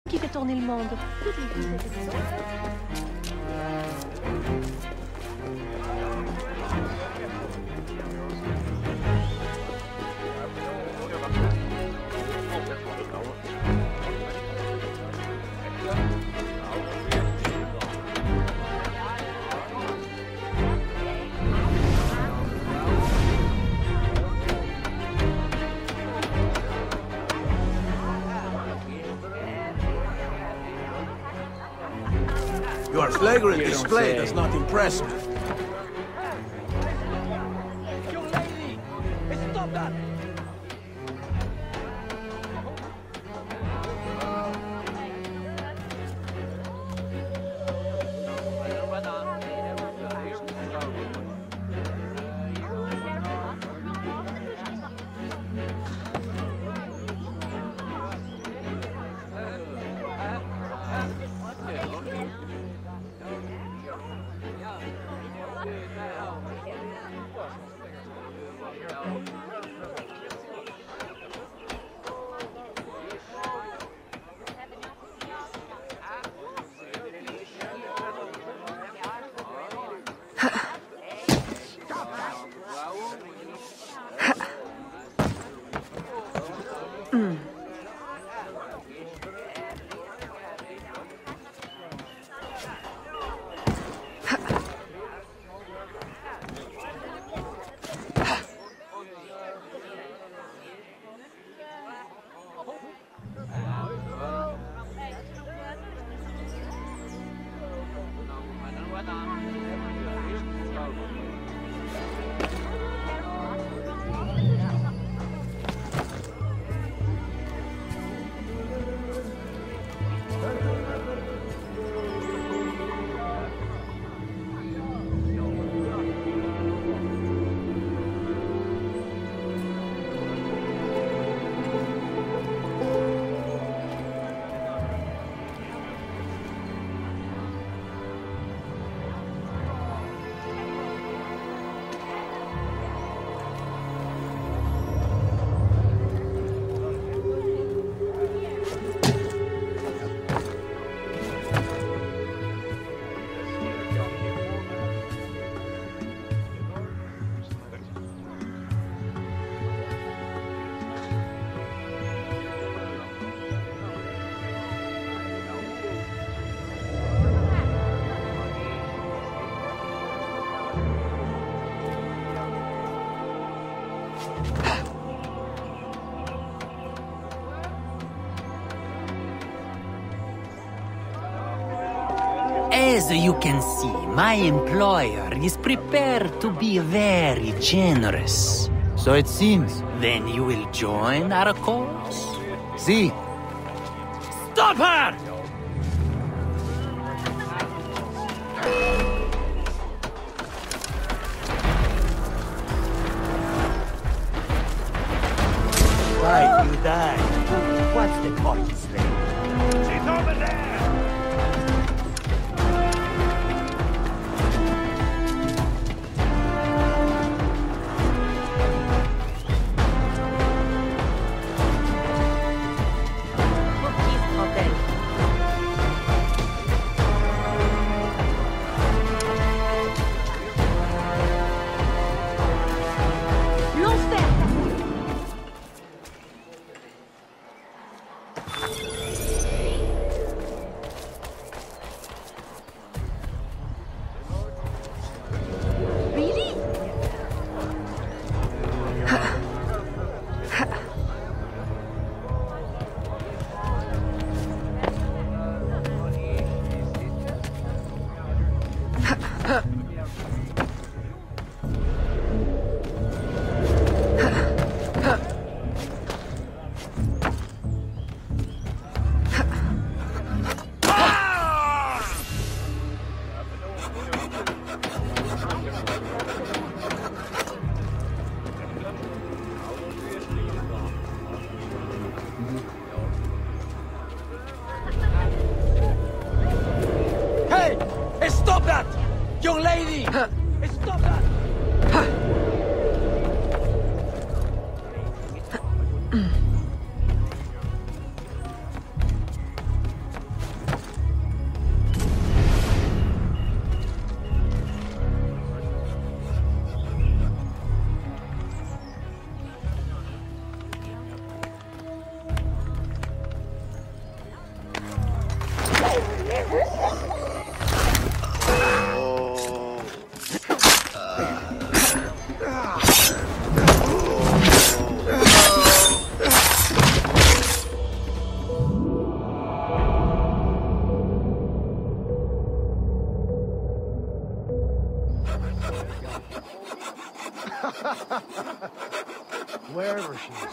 qui fait tourner le monde. Toutes les filles étaient ça. Your flagrant display does not impress me. Young lady! Stop that! As you can see, my employer is prepared to be very generous. So it seems. Then you will join our cause? See. Stop her! Die, you die. What's the point, slave? She's over there! Stop that! Young lady! Stop that! Wherever she is.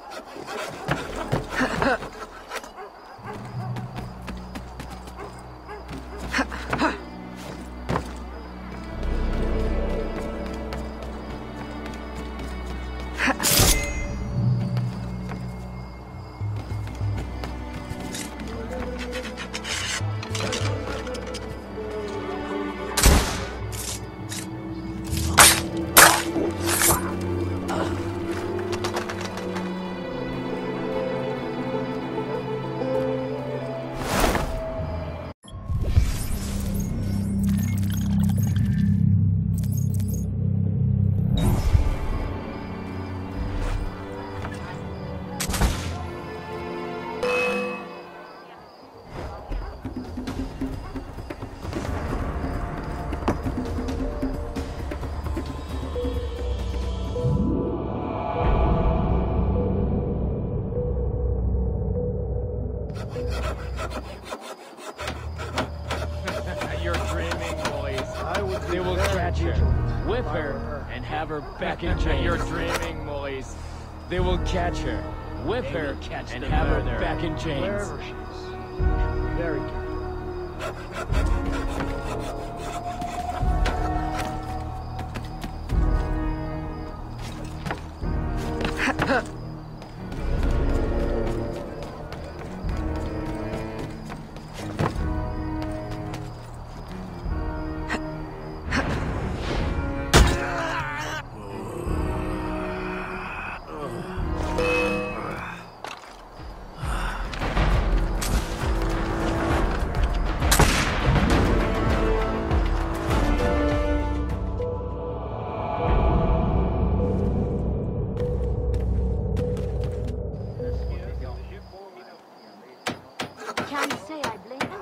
You're dreaming, boys. They will catch her, whip her, and have her back in jail. You're dreaming, boys. They will catch her, whip her, and have her back in chains. Wherever she is. Very careful. Can't say I blame him.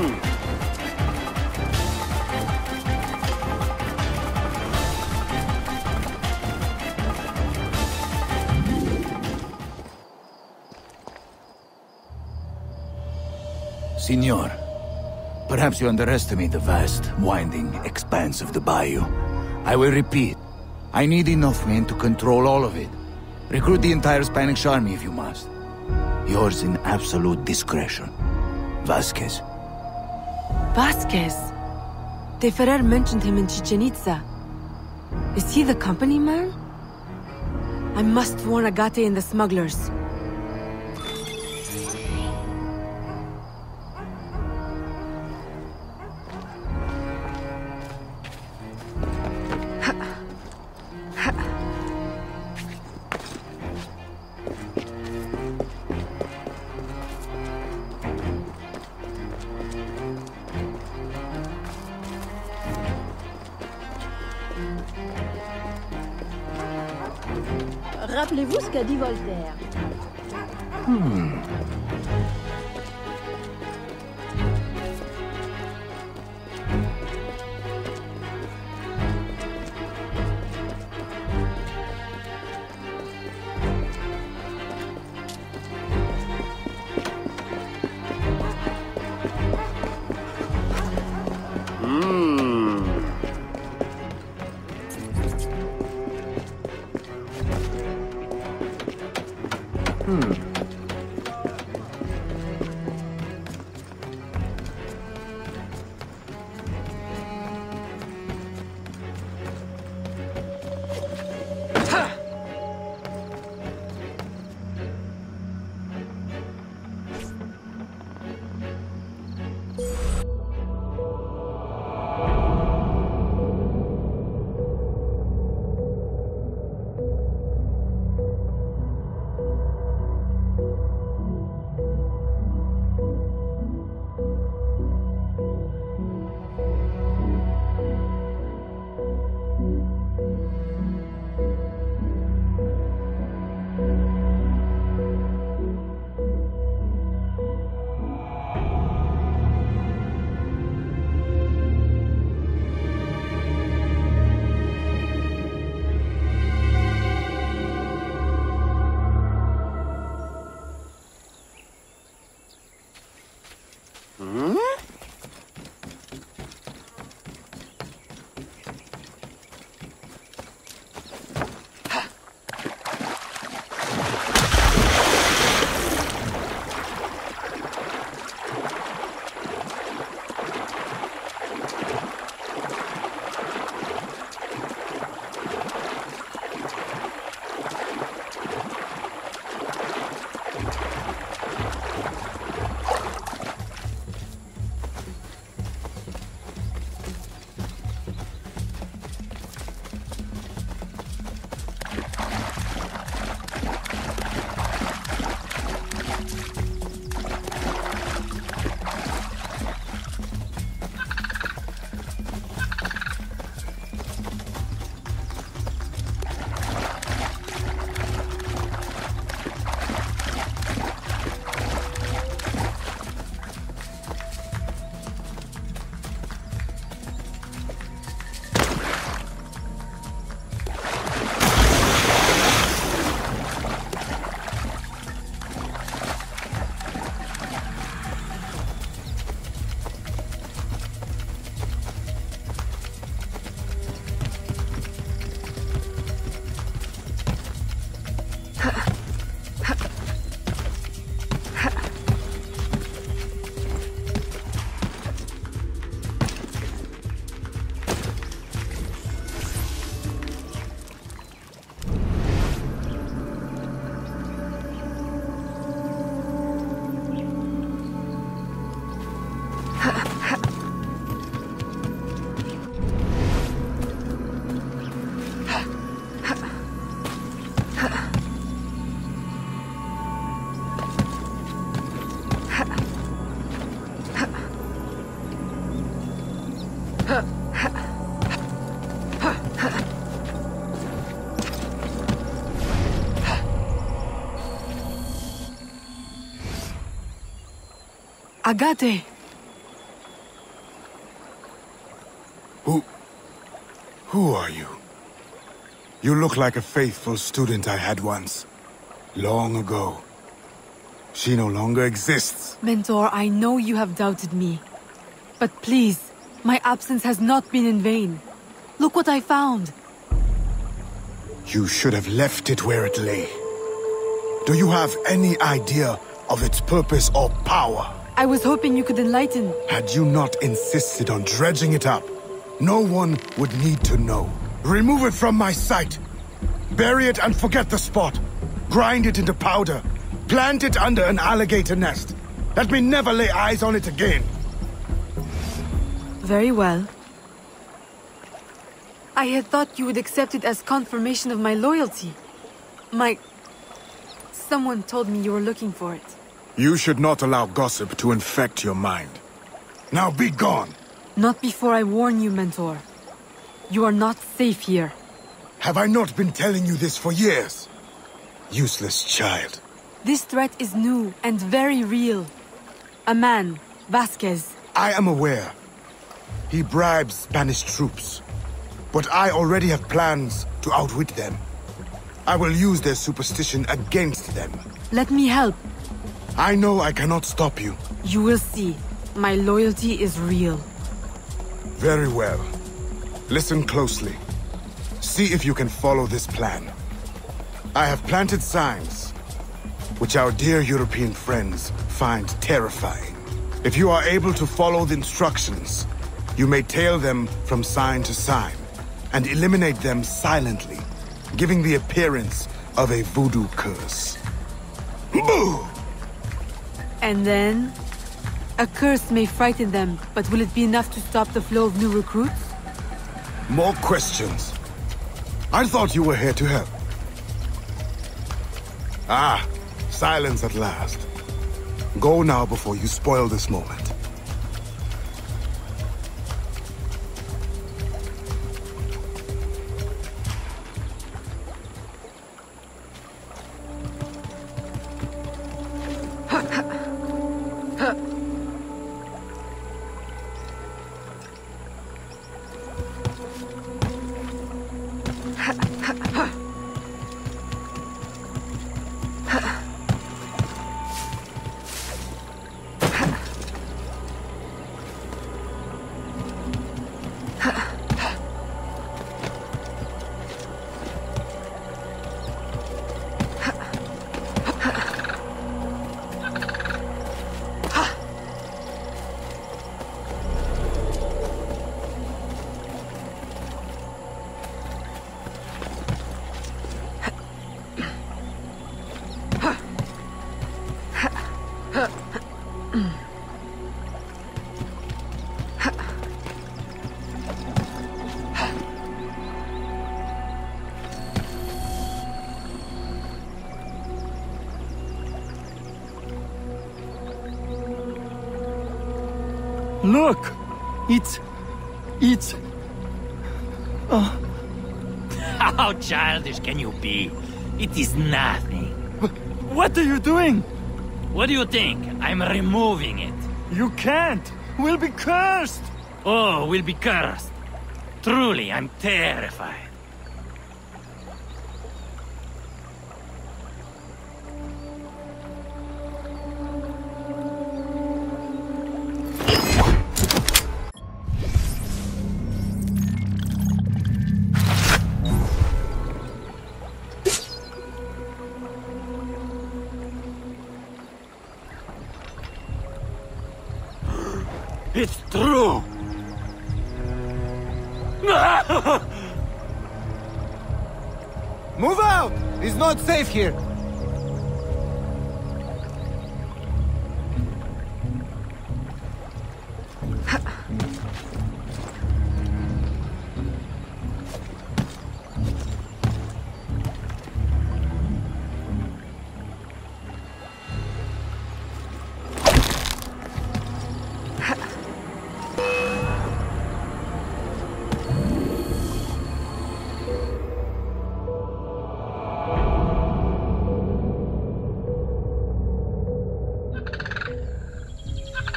Signor, perhaps you underestimate the vast, winding expanse of the bayou. I will repeat. I need enough men to control all of it. Recruit the entire Spanish army if you must. Yours in absolute discretion. Vasquez. Vasquez? De Ferrer mentioned him in Chichen Itza. Is he the company man? I must warn Agate and the smugglers. Rappelez-vous ce qu'a dit Voltaire. Agate! Who are you? You look like a faithful student I had once. Long ago. She no longer exists. Mentor, I know you have doubted me. But please, my absence has not been in vain. Look what I found. You should have left it where it lay. Do you have any idea of its purpose or power? I was hoping you could enlighten. Had you not insisted on dredging it up, no one would need to know. Remove it from my sight. Bury it and forget the spot. Grind it into powder. Plant it under an alligator nest. Let me never lay eyes on it again. Very well. I had thought you would accept it as confirmation of my loyalty. Someone told me you were looking for it. You should not allow gossip to infect your mind. Now be gone! Not before I warn you, Mentor. You are not safe here. Have I not been telling you this for years? Useless child. This threat is new and very real. A man, Vasquez. I am aware. He bribes Spanish troops. But I already have plans to outwit them. I will use their superstition against them. Let me help. I know I cannot stop you. You will see. My loyalty is real. Very well. Listen closely. See if you can follow this plan. I have planted signs, which our dear European friends find terrifying. If you are able to follow the instructions, you may tail them from sign to sign, and eliminate them silently, giving the appearance of a voodoo curse. Boo! And then? A curse may frighten them, but will it be enough to stop the flow of new recruits? More questions. I thought you were here to help. Ah, silence at last. Go now before you spoil this moment. Look! It's... How childish can you be? It is nothing. What are you doing? What do you think? I'm removing it. You can't! We'll be cursed! Oh, we'll be cursed. Truly, I'm terrified. It's true! Move out! It's not safe here.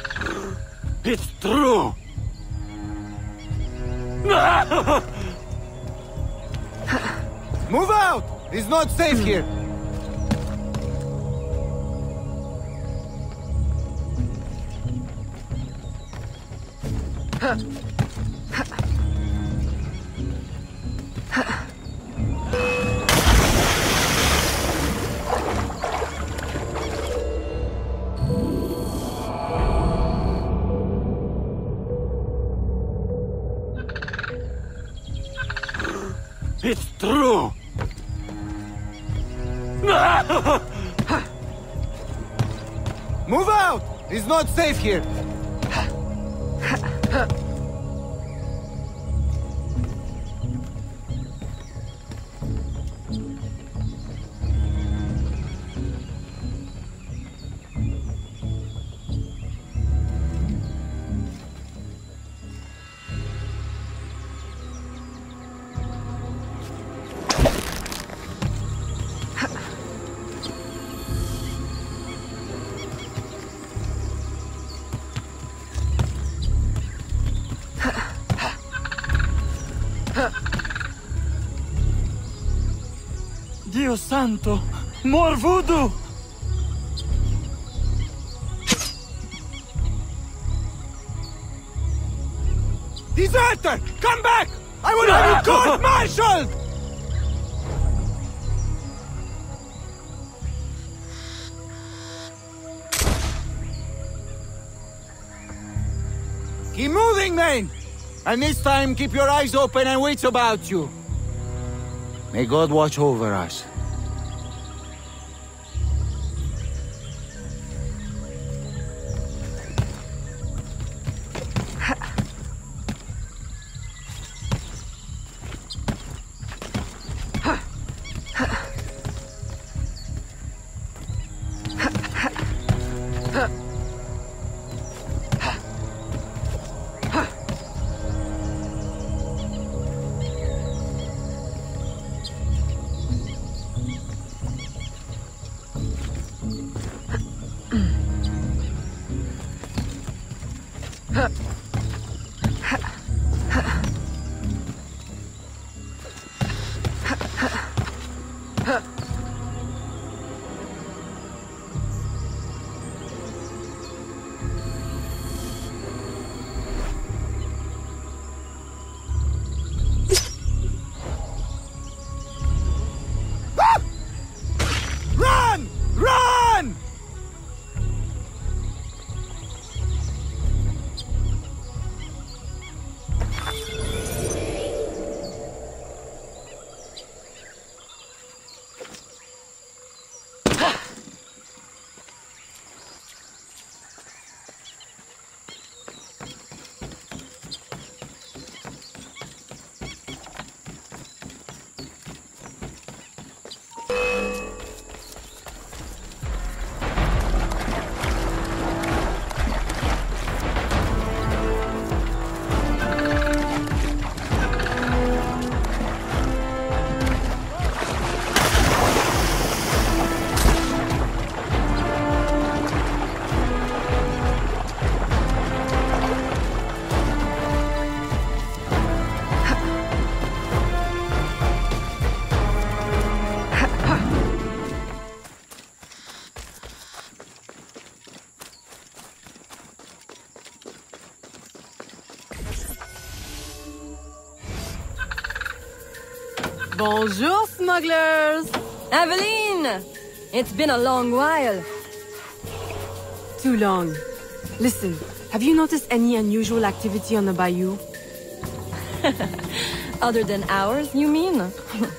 It's true! Move out! It's not safe here! It's true! Move out! It's not safe here! Dio santo! More voodoo! Deserter! Come back! I will have you court-martialed! Keep moving, man! And this time, keep your eyes open and wits about you. May God watch over us. Run! Run! Bonjour, smugglers! Aveline! It's been a long while. Too long. Listen, have you noticed any unusual activity on the bayou? Other than ours, you mean?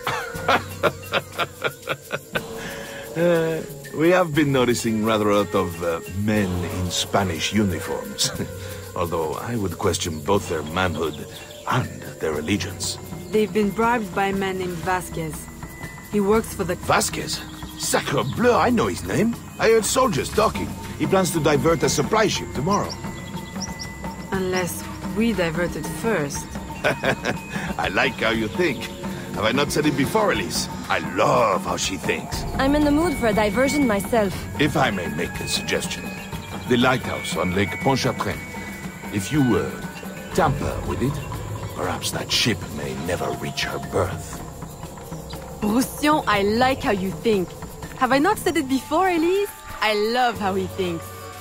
We have been noticing rather a lot of men in Spanish uniforms. Although I would question both their manhood and their allegiance. They've been bribed by a man named Vasquez. He works for the... Vasquez? Sacre bleu, I know his name. I heard soldiers talking. He plans to divert a supply ship tomorrow. Unless we divert it first. I like how you think. Have I not said it before, Elise? I love how she thinks. I'm in the mood for a diversion myself. If I may make a suggestion. The lighthouse on Lake Pontchartrain. If you, tamper with it, perhaps that ship may never reach her berth. Roussillon, I like how you think. Have I not said it before, Elise? I love how he thinks.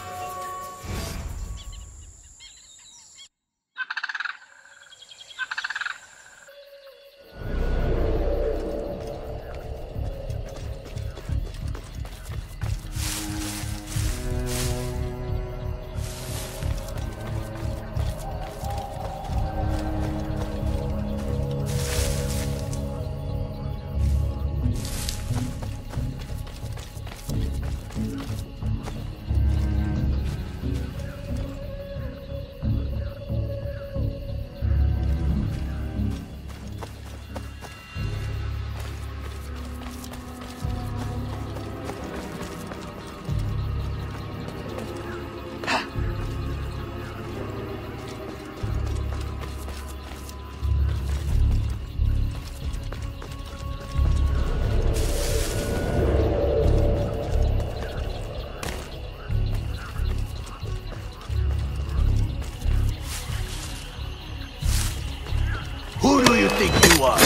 Who do you think you are?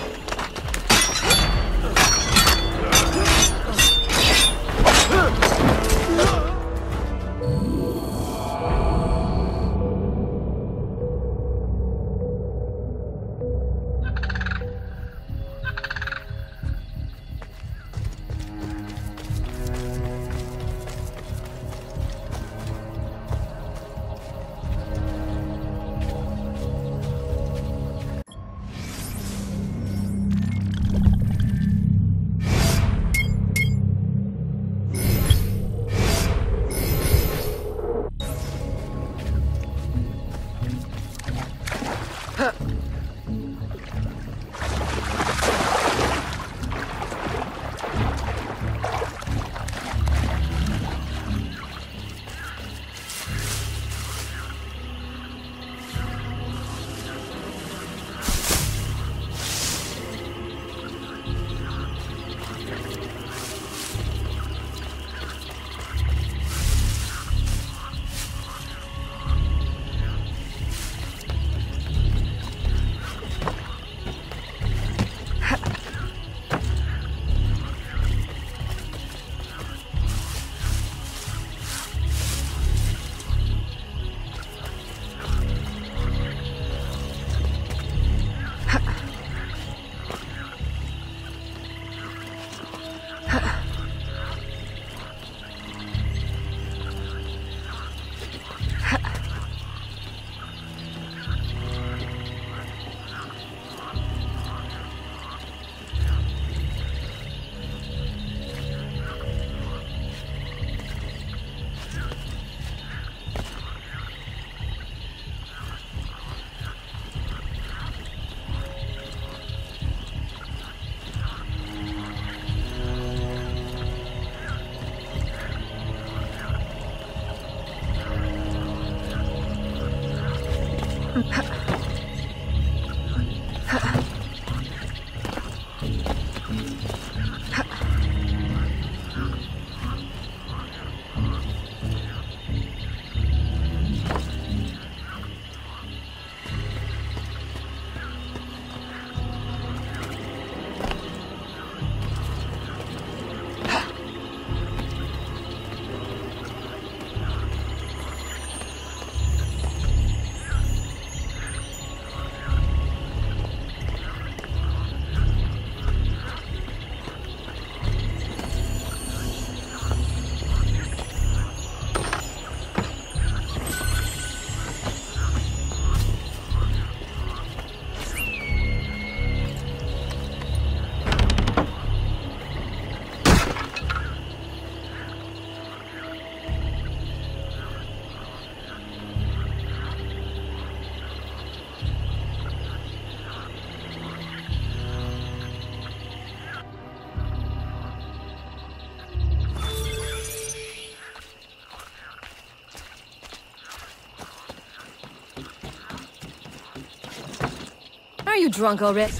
Are you drunk already?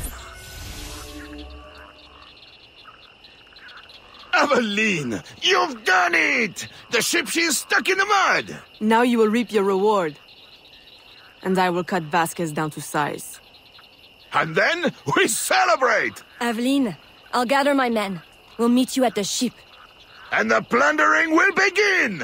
Aveline! You've done it! The ship, she's stuck in the mud! Now you will reap your reward. And I will cut Vasquez down to size. And then we celebrate! Aveline, I'll gather my men. We'll meet you at the ship. And the plundering will begin!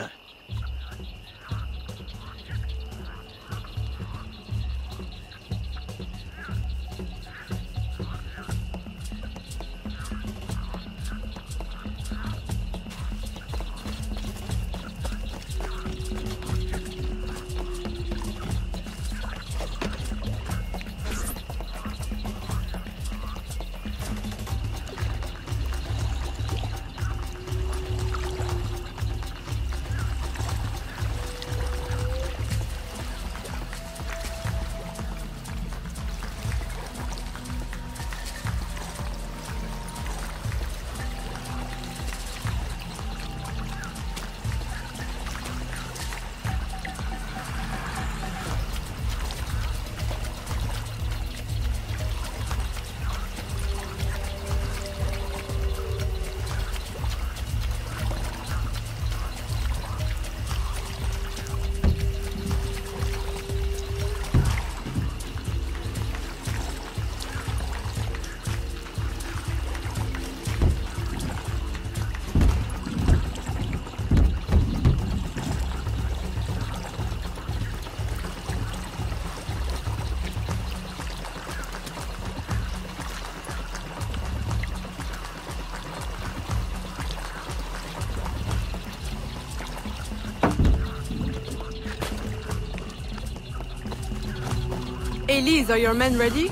Elise, are your men ready?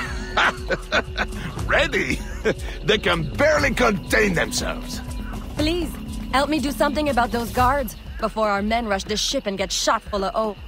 Ready? They can barely contain themselves. Please, help me do something about those guards before our men rush the ship and get shot full of O.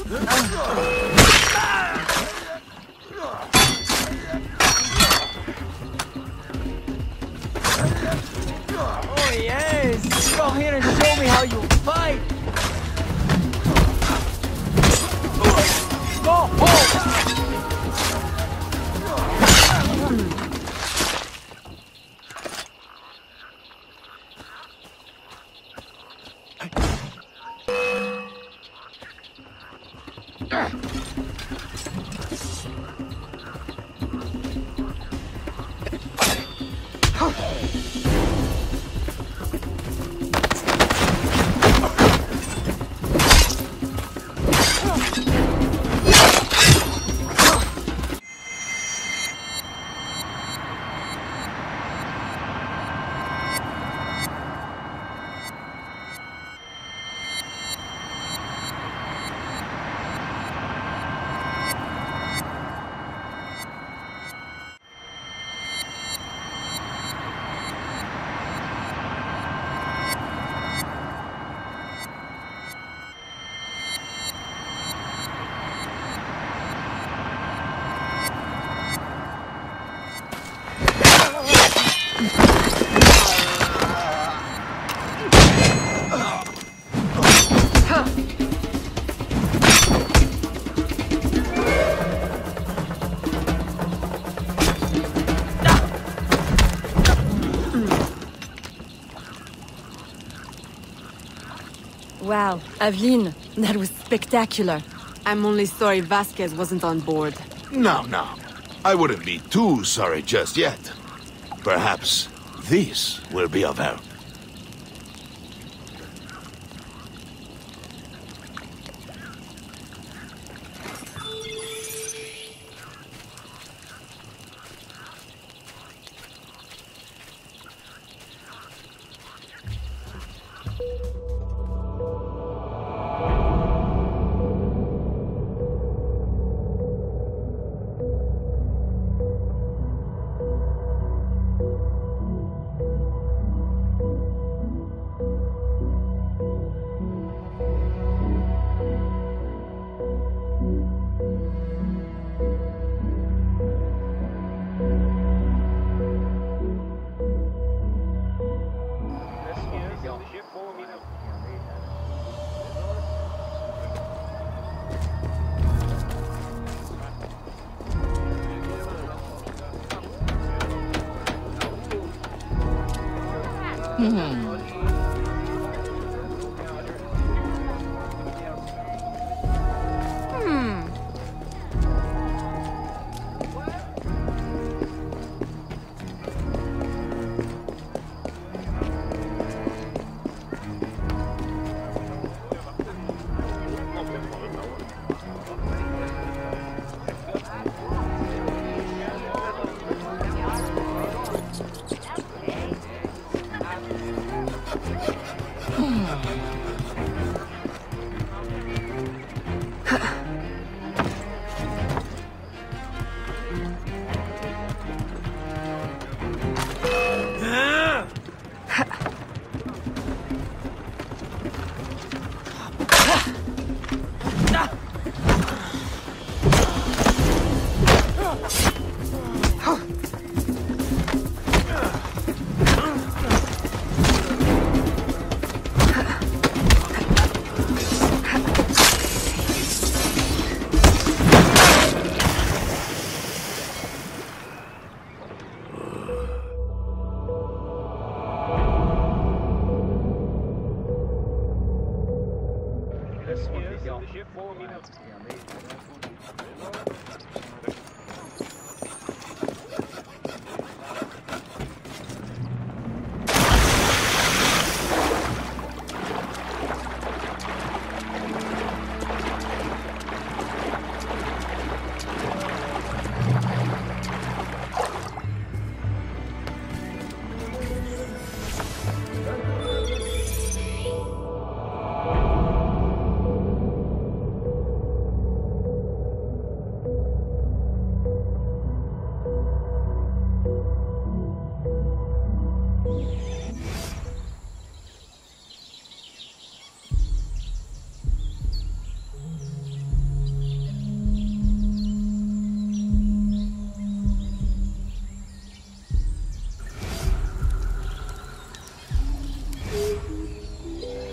Oh yes! Come here and show me how you fight! Go home! Wow, Aveline, that was spectacular. I'm only sorry Vasquez wasn't on board. No, no. I wouldn't be too sorry just yet. Perhaps this will be of help.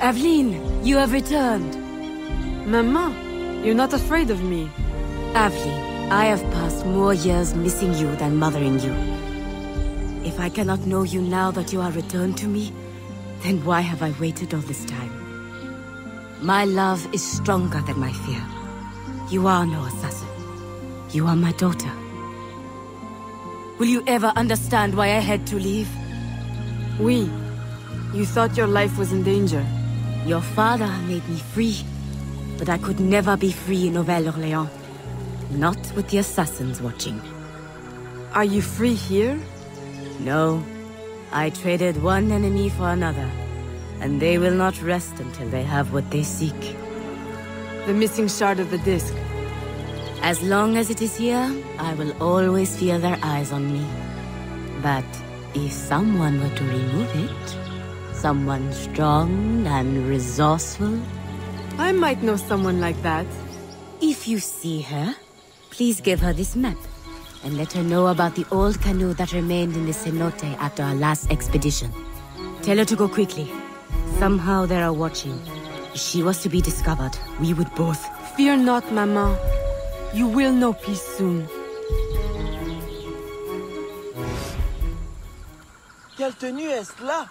Aveline, you have returned. Mama, you're not afraid of me. Aveline, I have passed more years missing you than mothering you. If I cannot know you now that you are returned to me, then why have I waited all this time? My love is stronger than my fear. You are no assassin. You are my daughter. Will you ever understand why I had to leave? Oui. You thought your life was in danger. Your father made me free, but I could never be free in Nouvelle-Orléans. Not with the assassins watching. Are you free here? No. I traded one enemy for another, and they will not rest until they have what they seek. The missing shard of the disc. As long as it is here, I will always feel their eyes on me. But if someone were to remove it, someone strong and resourceful... I might know someone like that. If you see her, please give her this map, and let her know about the old canoe that remained in the cenote after our last expedition. Tell her to go quickly. Somehow they are watching. If she was to be discovered, we would both... Fear not, Maman. You will know peace soon. Quelle tenue est-ce là?